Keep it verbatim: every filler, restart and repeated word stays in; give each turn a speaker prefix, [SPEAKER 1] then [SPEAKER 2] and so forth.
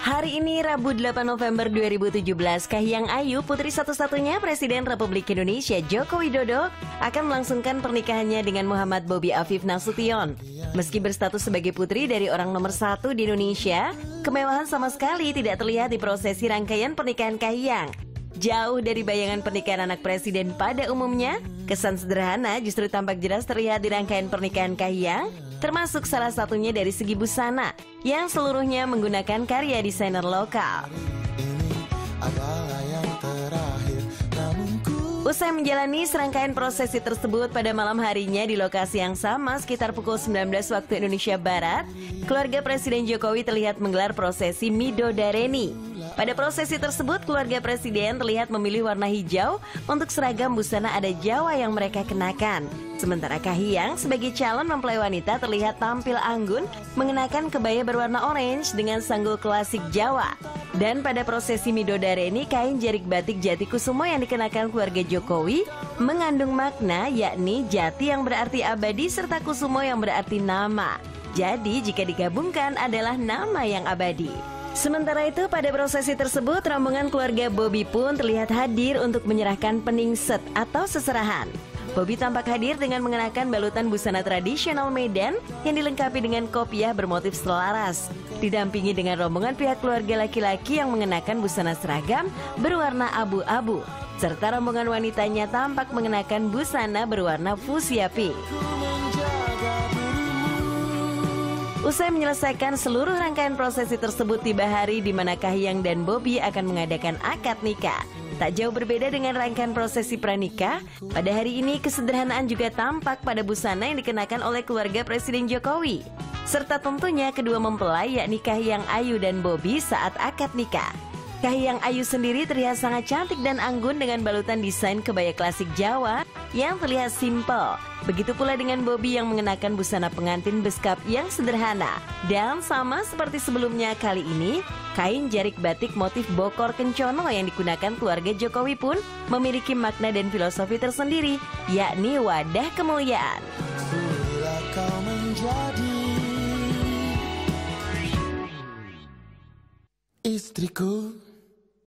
[SPEAKER 1] Hari ini Rabu delapan November dua ribu tujuh belas, Kahiyang Ayu, putri satu-satunya Presiden Republik Indonesia Joko Widodo, akan melangsungkan pernikahannya dengan Muhammad Bobi Afif Nasution. Meski berstatus sebagai putri dari orang nomor satu di Indonesia, kemewahan sama sekali tidak terlihat di prosesi rangkaian pernikahan Kahiyang. Jauh dari bayangan pernikahan anak presiden pada umumnya, kesan sederhana justru tampak jelas terlihat di rangkaian pernikahan Kahiyang, termasuk salah satunya dari segi busana yang seluruhnya menggunakan karya desainer lokal. Usai menjalani serangkaian prosesi tersebut pada malam harinya di lokasi yang sama sekitar pukul sembilan belas waktu Indonesia Barat, keluarga Presiden Jokowi terlihat menggelar prosesi Midodareni. Pada prosesi tersebut, keluarga Presiden terlihat memilih warna hijau untuk seragam busana adat Jawa yang mereka kenakan. Sementara Kahiyang sebagai calon mempelai wanita terlihat tampil anggun mengenakan kebaya berwarna orange dengan sanggul klasik Jawa. Dan pada prosesi Midodareni, kain jarik batik Jati Kusumo yang dikenakan keluarga Jokowi mengandung makna, yakni jati yang berarti abadi serta kusumo yang berarti nama. Jadi jika digabungkan adalah nama yang abadi. Sementara itu pada prosesi tersebut, rombongan keluarga Bobi pun terlihat hadir untuk menyerahkan peningset atau seserahan. Bobi tampak hadir dengan mengenakan balutan busana tradisional Medan yang dilengkapi dengan kopiah bermotif selaras, didampingi dengan rombongan pihak keluarga laki-laki yang mengenakan busana seragam berwarna abu-abu, serta rombongan wanitanya tampak mengenakan busana berwarna fuchsia pink. Usai menyelesaikan seluruh rangkaian prosesi tersebut, tiba hari di mana Kahiyang dan Bobi akan mengadakan akad nikah. Tak jauh berbeda dengan rangkaian prosesi pranikah, pada hari ini kesederhanaan juga tampak pada busana yang dikenakan oleh keluarga Presiden Jokowi. Serta tentunya kedua mempelai yakni Kahiyang Ayu dan Bobi saat akad nikah. Kahiyang Ayu sendiri terlihat sangat cantik dan anggun dengan balutan desain kebaya klasik Jawa yang terlihat simpel. Begitu pula dengan Bobi yang mengenakan busana pengantin beskap yang sederhana. Dan sama seperti sebelumnya, kali ini kain jarik batik motif bokor kencono yang digunakan keluarga Jokowi pun memiliki makna dan filosofi tersendiri, yakni wadah kemuliaan. Bila kau menjadi istriku.